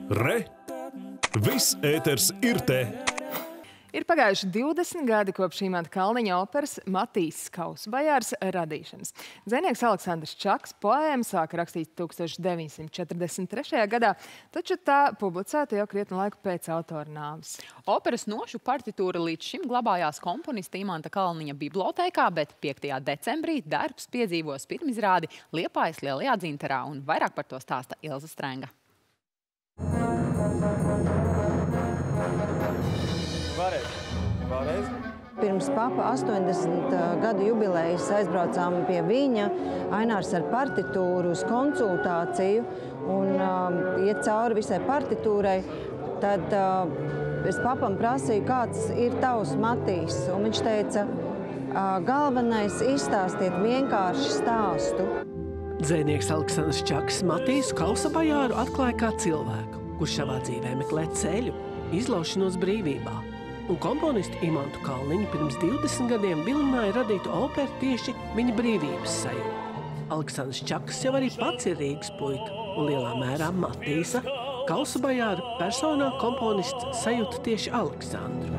Re! Viss ēters ir te! Ir pagājuši 20 gadi kopš Imanta Kalniņa operas Matīs Kausbajārs radīšanas. Dzejnieks Aleksandrs Čaks poēmu sāka rakstīt 1943. gadā, taču tā publicēta jau krietni laiku pēc autora nāves. Operas nošu partitūra līdz šim glabājās komponista Imanta Kalniņa bibliotēkā, bet 5. decembrī darbs piedzīvos pirmizrādi Liepājas Lielajā dzintarā, un vairāk par to stāsta Ilza Strenga. Vēlreiz. Pirms papa 80 gadu jubilejas aizbraucām pie viņa, Ainārs ar partitūru uz konsultāciju un iet cauri visai partitūrai. Tad es papam prasīju, kāds ir tavs Matīs, un viņš teica, galvenais izstāstiet vienkārši stāstu. Dzejnieks Aleksandrs Čaks Matīs Kausbajāru atklāja kā cilvēku, kurš savā dzīvē meklē ceļu, izlaušanos brīvībā. Un komponistu Imantu Kalniņu pirms 20 gadiem vilināja radīt operu tieši viņa brīvības sajūtu. Aleksandrs Čaks jau arī pats ir Rīgas puika, un lielā mērā Matīsa Kausbajāru personā komponists sajūta tieši Aleksandru.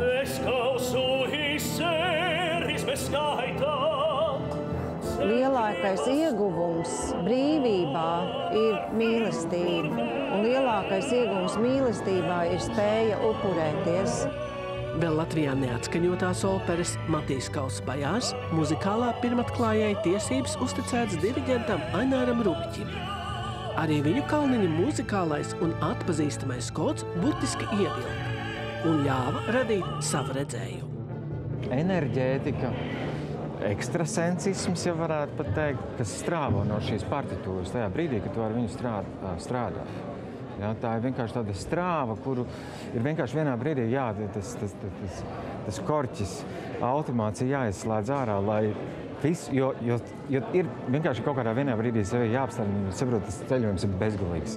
Lielākais ieguvums brīvībā ir mīlestība, un lielākais ieguvums mīlestībā ir spēja upurēties. Vēl Latvijā neatskaņotās operas Matīs Kausbajārs muzikālā pirmatklājēji tiesības uzticētas diriģentam Aināram Rubiķim. Arī viņu Kalniņa muzikālais un atpazīstamais kods burtiski ievilka un ļāva radīt savu redzējumu. Enerģētika, ekstrasensisms, ja varētu pat teikt, kas strāvo no šīs partitūras tajā brīdī, kad tu ar viņu strādā. Ja, tā ir vienkārši tāda strāva, kuru ir vienkārši vienā brīdī tas korķis, automācija jāizslēdz ārā, lai viss, jo ir vienkārši kaut kādā vienā brīdī sevi jāapstāv un saprot, tas ceļojums ir bezgalīgs.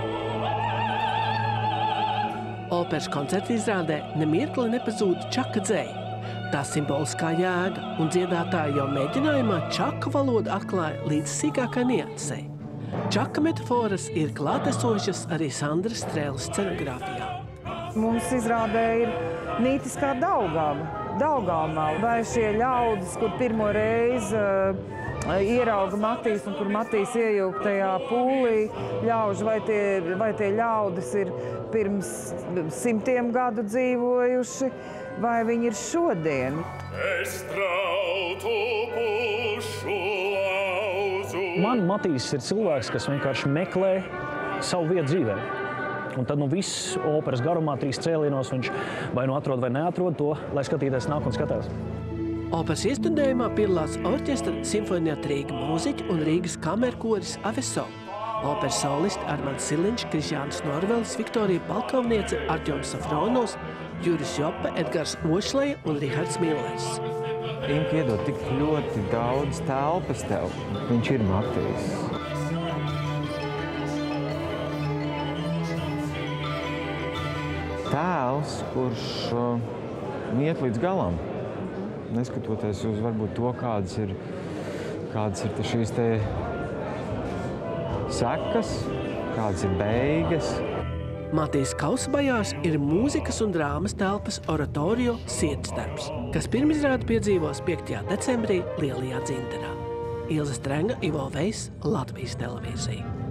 Operas koncerta izrādē nemirkli nepazūd Čaka dzeja. Tā simboliskā jēga un dziedātāji jau mēģinājumā čaku valodu atklāja līdz sīkākai niansei. Čaka metaforas ir klātesošas arī Sandras Strēles scenogrāfijā. Mums izrādē ir mītiskā Daugavā, vai šie ļaudis, kur pirmo reizi ierauga Matīs un kur Matīs iejūg tajā pūlī ļauži, vai tie ļaudis ir pirms 100 gadu dzīvojuši, vai viņi ir šodien. Man Matīs ir cilvēks, kas vienkārši meklē savu vietu dzīvē. Un tad viss operas garumā 3 cēlienos viņš vai nu atrod vai neatrod to, lai skatītājs nāk un skatās. Operas iestudējumā piedalās orķestra simfonijāta Rīga mūziķi un Rīgas kamerkoris Aveso. Operas solisti Armands Siliņš, Krišjānis Norvelis, Viktorija Palkovniece, Artjoms Safronovs, Juris Jope, Edgars Ošleja un Rihards Millers. Imka iedod tik ļoti daudz telpas tev. Viņš ir Matīs. Tēls, kurš iet līdz galam, neskatoties uz varbūt to, kādas ir šīs te sekas, kādas ir beigas. Matīs Kausbajārs ir mūzikas un drāmas telpas oratorio Sirdsdarbs, kas pirmizrādi piedzīvos 5. decembrī Lielajā dzintarā. Ilza Strenga, Ivo Vejs, Latvijas televīzija.